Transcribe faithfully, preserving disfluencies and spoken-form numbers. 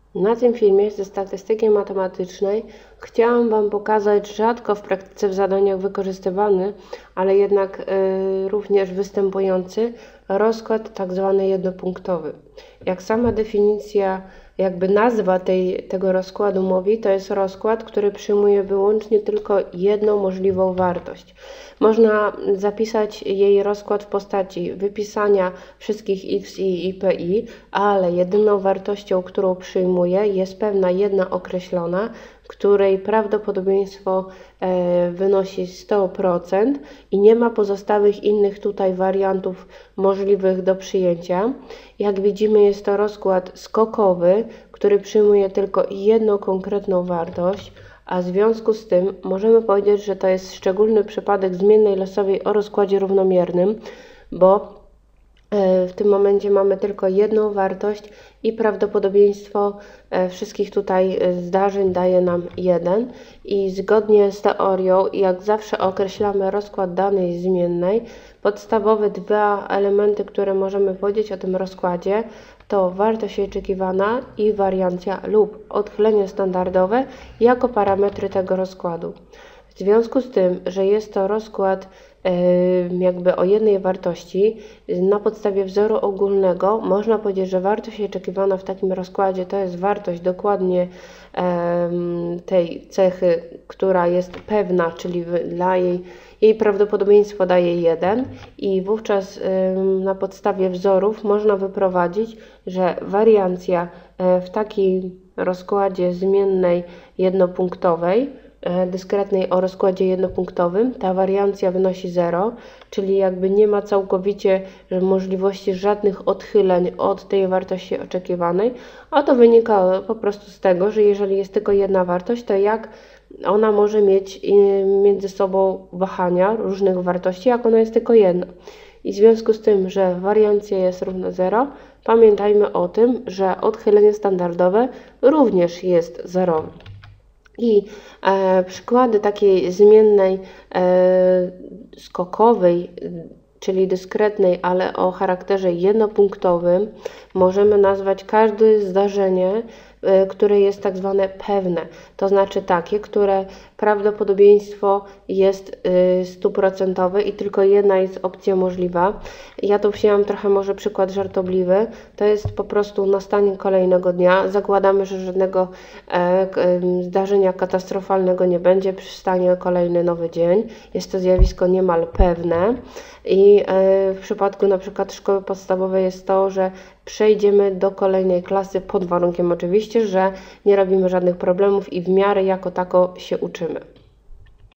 Na tym filmie ze statystyki matematycznej chciałam Wam pokazać rzadko w praktyce w zadaniach wykorzystywany, ale jednak y, również występujący rozkład tak zwany jednopunktowy. Jak sama definicja, jakby nazwa tej, tego rozkładu mówi, to jest rozkład, który przyjmuje wyłącznie tylko jedną możliwą wartość. Można zapisać jej rozkład w postaci wypisania wszystkich xi i pi, ale jedyną wartością, którą przyjmuje, jest pewna jedna określona, której prawdopodobieństwo e, wynosi sto procent i nie ma pozostałych innych tutaj wariantów możliwych do przyjęcia. Jak widzimy, jest to rozkład skokowy, który przyjmuje tylko jedną konkretną wartość, a w związku z tym możemy powiedzieć, że to jest szczególny przypadek zmiennej losowej o rozkładzie równomiernym, bo w tym momencie mamy tylko jedną wartość i prawdopodobieństwo wszystkich tutaj zdarzeń daje nam jeden. I zgodnie z teorią, jak zawsze określamy rozkład danej zmiennej, podstawowe dwa elementy, które możemy powiedzieć o tym rozkładzie, to wartość oczekiwana i wariancja lub odchylenie standardowe jako parametry tego rozkładu. W związku z tym, że jest to rozkład jakby o jednej wartości, na podstawie wzoru ogólnego można powiedzieć, że wartość oczekiwana w takim rozkładzie to jest wartość dokładnie tej cechy, która jest pewna, czyli dla jej, jej prawdopodobieństwo daje jeden i wówczas na podstawie wzorów można wyprowadzić, że wariancja w takim rozkładzie zmiennej jednopunktowej, dyskretnej o rozkładzie jednopunktowym, ta wariancja wynosi zero, czyli jakby nie ma całkowicie możliwości żadnych odchyleń od tej wartości oczekiwanej, a to wynika po prostu z tego, że jeżeli jest tylko jedna wartość, to jak ona może mieć między sobą wahania różnych wartości, jak ona jest tylko jedna. I w związku z tym, że wariancja jest równa zero, pamiętajmy o tym, że odchylenie standardowe również jest zerowe. I e, przykłady takiej zmiennej e, skokowej, czyli dyskretnej, ale o charakterze jednopunktowym, możemy nazwać każde zdarzenie, e, które jest tak zwane pewne, to znaczy takie, które prawdopodobieństwo jest stuprocentowe i tylko jedna jest opcja możliwa. Ja tu wzięłam trochę może przykład żartobliwy, to jest po prostu nastanie kolejnego dnia. Zakładamy, że żadnego e, zdarzenia katastrofalnego nie będzie, przystanie kolejny nowy dzień. Jest to zjawisko niemal pewne i e, w przypadku na przykład szkoły podstawowej jest to, że przejdziemy do kolejnej klasy pod warunkiem oczywiście, że nie robimy żadnych problemów i w miarę jako tako się uczymy.